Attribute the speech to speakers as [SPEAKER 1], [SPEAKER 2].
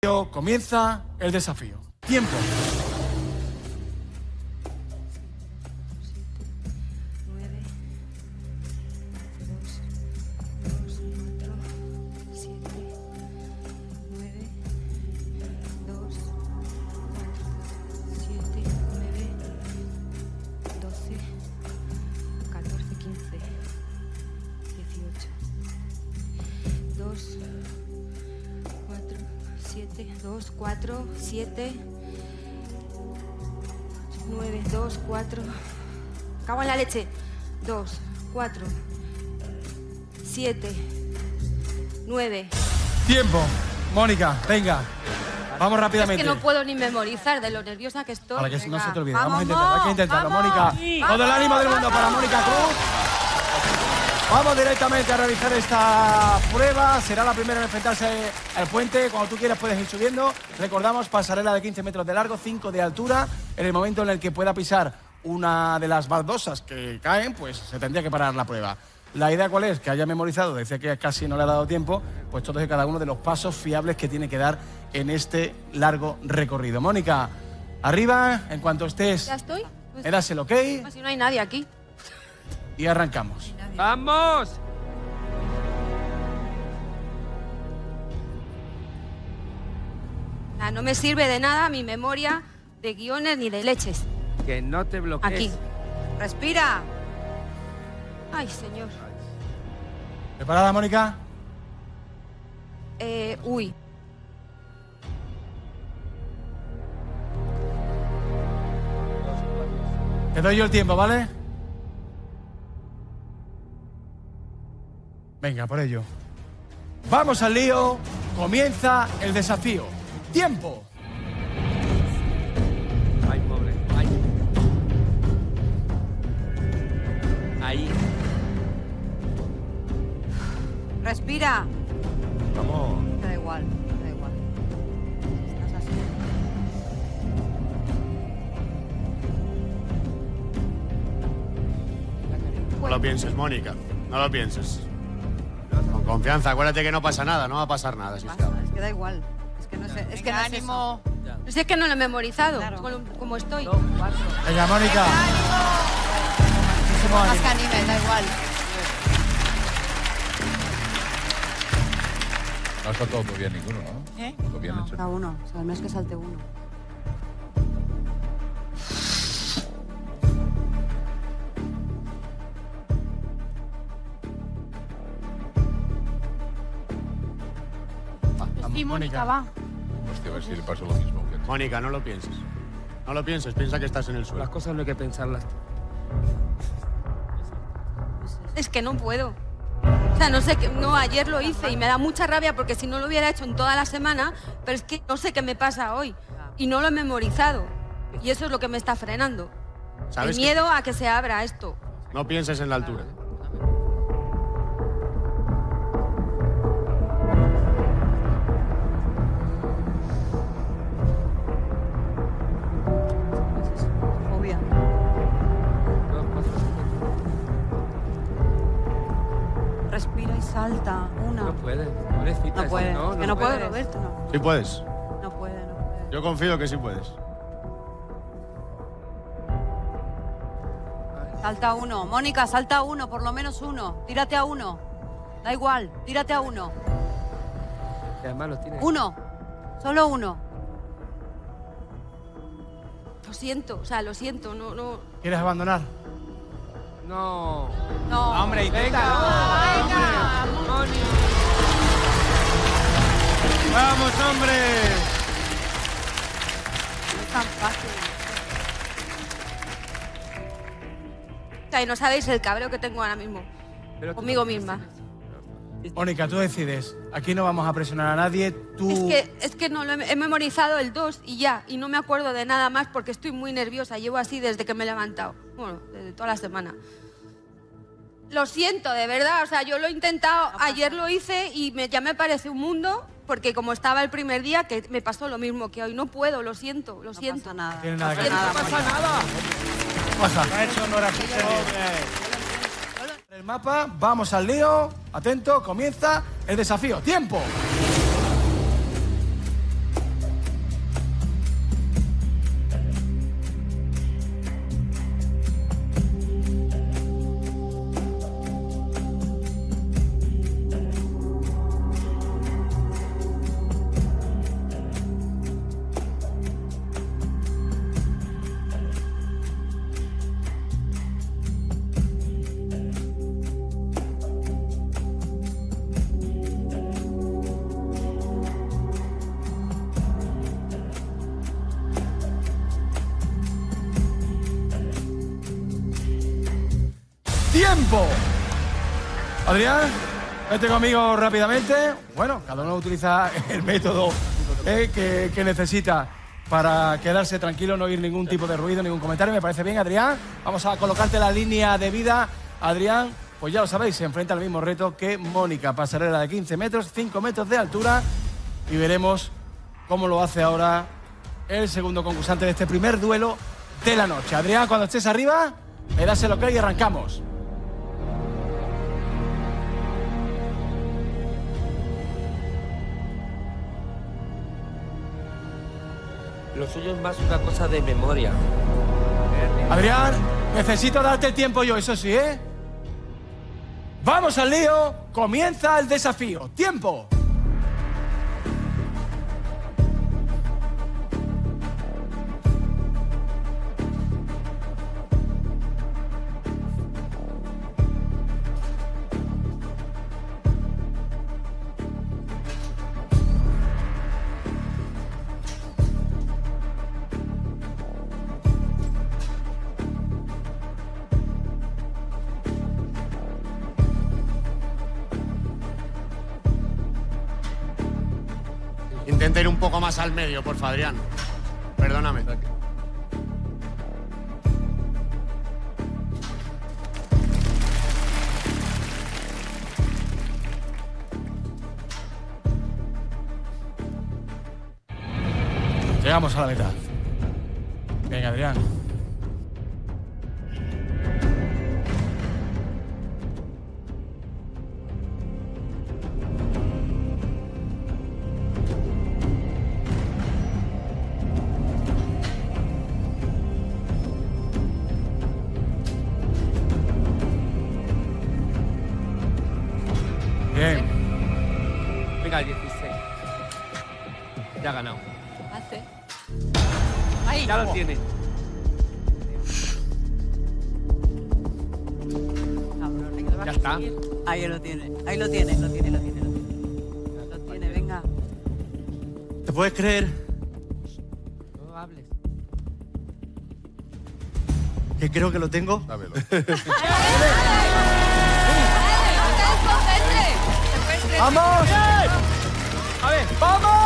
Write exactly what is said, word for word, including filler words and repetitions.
[SPEAKER 1] Comienza el desafío. Tiempo.
[SPEAKER 2] dos, cuatro, siete, nueve, dos, cuatro. Cago en la leche. dos, cuatro, siete, nueve.
[SPEAKER 1] Tiempo. Mónica, venga. Vamos rápidamente.
[SPEAKER 2] Es que no puedo ni memorizar de lo nerviosa que estoy.
[SPEAKER 1] Para que
[SPEAKER 2] Venga.
[SPEAKER 1] no se te olvide.
[SPEAKER 2] Vamos,
[SPEAKER 1] Vamos a intentarlo, hay que intentarlo, Mónica.
[SPEAKER 2] Sí.
[SPEAKER 1] Todo el ánimo del mundo
[SPEAKER 2] Vamos.
[SPEAKER 1] para Mónica Cruz. Vamos directamente a realizar esta prueba. Será la primera en enfrentarse al puente. Cuando tú quieras puedes ir subiendo. Recordamos, pasarela de quince metros de largo, cinco de altura. En el momento en el que pueda pisar una de las baldosas que caen, pues se tendría que parar la prueba. La idea cuál es, que haya memorizado, decía que casi no le ha dado tiempo, pues todos y cada uno de los pasos fiables que tiene que dar en este largo recorrido. Mónica, arriba, en cuanto estés,
[SPEAKER 2] ¿Ya estoy?
[SPEAKER 1] me das el ok
[SPEAKER 2] Si no hay nadie aquí.
[SPEAKER 1] y arrancamos.
[SPEAKER 3] ¡Vamos!
[SPEAKER 2] Ah, no me sirve de nada mi memoria de guiones ni de leches.
[SPEAKER 3] Que no te bloquees.
[SPEAKER 2] Aquí. Respira. Ay, señor.
[SPEAKER 1] ¿Preparada, Mónica?
[SPEAKER 2] Eh, uy.
[SPEAKER 1] Te doy yo el tiempo, ¿vale? Venga, por ello. Vamos al lío. Comienza el desafío. ¡Tiempo!
[SPEAKER 3] Ay, pobre. Ay. Ahí.
[SPEAKER 4] Respira.
[SPEAKER 5] Vamos.
[SPEAKER 4] Da igual, da igual. Estás así.
[SPEAKER 5] No lo pienses, Mónica. No lo pienses. Con confianza, acuérdate que no pasa nada, no va a pasar nada. Si
[SPEAKER 4] Pasa, es que da igual. Es que no sé. Es que no es
[SPEAKER 2] ánimo. No sé, es que no lo he memorizado,
[SPEAKER 4] Claro.
[SPEAKER 2] como, como estoy.
[SPEAKER 1] Venga, Mónica. Muchísimo
[SPEAKER 4] Más
[SPEAKER 1] ánimo.
[SPEAKER 4] que anime, da igual.
[SPEAKER 6] No ha saltado todavía ninguno, ¿no?
[SPEAKER 4] ¿Eh?
[SPEAKER 6] Todo bien hecho.
[SPEAKER 4] Cada uno. O sea, al menos que salte uno.
[SPEAKER 1] Vamos, Mónica.
[SPEAKER 6] Hostia, a ver si le pasa lo mismo. Que...
[SPEAKER 5] Mónica, no lo pienses. No lo pienses, piensa que estás en el suelo.
[SPEAKER 3] Las cosas no hay que pensarlas.
[SPEAKER 2] Es que no puedo. O sea, no sé qué. No, ayer lo hice y me da mucha rabia porque si no lo hubiera hecho en toda la semana, pero es que no sé qué me pasa hoy. Y no lo he memorizado. Y eso es lo que me está frenando. El
[SPEAKER 5] ¿Sabes
[SPEAKER 2] miedo a que se abra esto.
[SPEAKER 5] que no pienses en la altura?
[SPEAKER 4] Fobia. Respira y salta. Una.
[SPEAKER 3] No puede. Pobrecita.
[SPEAKER 4] No puede.
[SPEAKER 3] No,
[SPEAKER 4] Es que no puede,
[SPEAKER 3] puedes.
[SPEAKER 4] Roberto. No.
[SPEAKER 5] Sí puedes.
[SPEAKER 4] No puede, no puede.
[SPEAKER 5] Yo confío que sí puedes.
[SPEAKER 4] Salta uno. Mónica, salta uno, por lo menos uno. Tírate a uno. Da igual, tírate a uno.
[SPEAKER 3] Que además lo tiene.
[SPEAKER 4] Uno. Solo uno.
[SPEAKER 2] Lo siento, o sea, lo siento, no, no.
[SPEAKER 1] ¿Quieres abandonar?
[SPEAKER 3] No.
[SPEAKER 4] No.
[SPEAKER 3] Hombre, intenta.
[SPEAKER 4] Venga.
[SPEAKER 3] Moni.
[SPEAKER 5] ¡Vamos, hombre!
[SPEAKER 4] No es tan fácil.
[SPEAKER 2] O sea, y no sabéis el cabreo que tengo ahora mismo.
[SPEAKER 3] Pero tú
[SPEAKER 2] Conmigo
[SPEAKER 3] no-
[SPEAKER 2] misma.
[SPEAKER 1] Mónica, tú decides. Aquí no vamos a presionar a nadie. Tú...
[SPEAKER 2] Es que, es que no lo he, he memorizado el dos y ya, y no me acuerdo de nada más porque estoy muy nerviosa. Llevo así desde que me he levantado. Bueno, desde toda la semana. Lo siento, de verdad. O sea, yo lo he intentado, ayer lo hice y me, ya me parece un mundo, porque como estaba el primer día, que me pasó lo mismo que hoy. No puedo, lo siento, lo
[SPEAKER 4] No
[SPEAKER 2] siento.
[SPEAKER 4] pasa nada.
[SPEAKER 1] Tiene nada que
[SPEAKER 2] ver.
[SPEAKER 1] ver.
[SPEAKER 2] No
[SPEAKER 3] pasa nada.
[SPEAKER 1] Pasa. Eso no era El mapa, vamos al lío. Atento, comienza el desafío. ¡Tiempo! ¡Tiempo! Adrián, vete conmigo rápidamente. Bueno, cada uno utiliza el método eh, que, que necesita para quedarse tranquilo, no oír ningún tipo de ruido, ningún comentario. Me parece bien, Adrián. Vamos a colocarte la línea de vida. Adrián, pues ya lo sabéis, se enfrenta al mismo reto que Mónica. Pasarela de quince metros, cinco metros de altura. Y veremos cómo lo hace ahora el segundo concursante de este primer duelo de la noche. Adrián, cuando estés arriba, me das el ok y arrancamos.
[SPEAKER 3] Lo suyo es más una cosa de memoria.
[SPEAKER 1] Adrián, necesito darte el tiempo yo, eso sí, ¿eh? Vamos al lío, comienza el desafío. ¡Tiempo!
[SPEAKER 5] Intenta ir un poco más al medio, porfa, Adrián. Perdóname.
[SPEAKER 1] Llegamos a la mitad. Venga, Adrián. Bien.
[SPEAKER 3] Venga, dieciséis. Ya ha ganado.
[SPEAKER 4] Hace. Ahí.
[SPEAKER 3] Ya lo tiene.
[SPEAKER 4] Cabrón, que lo vas
[SPEAKER 3] Ya
[SPEAKER 4] a
[SPEAKER 3] está.
[SPEAKER 4] conseguir. Ahí lo tiene. Ahí lo tiene, lo tiene, lo tiene, lo tiene. Lo tiene, venga.
[SPEAKER 1] ¿Te puedes creer
[SPEAKER 3] No hables.
[SPEAKER 1] que creo que lo tengo?
[SPEAKER 6] Dámelo.
[SPEAKER 1] ¡Vamos!
[SPEAKER 3] A ver.
[SPEAKER 1] ¡Vamos!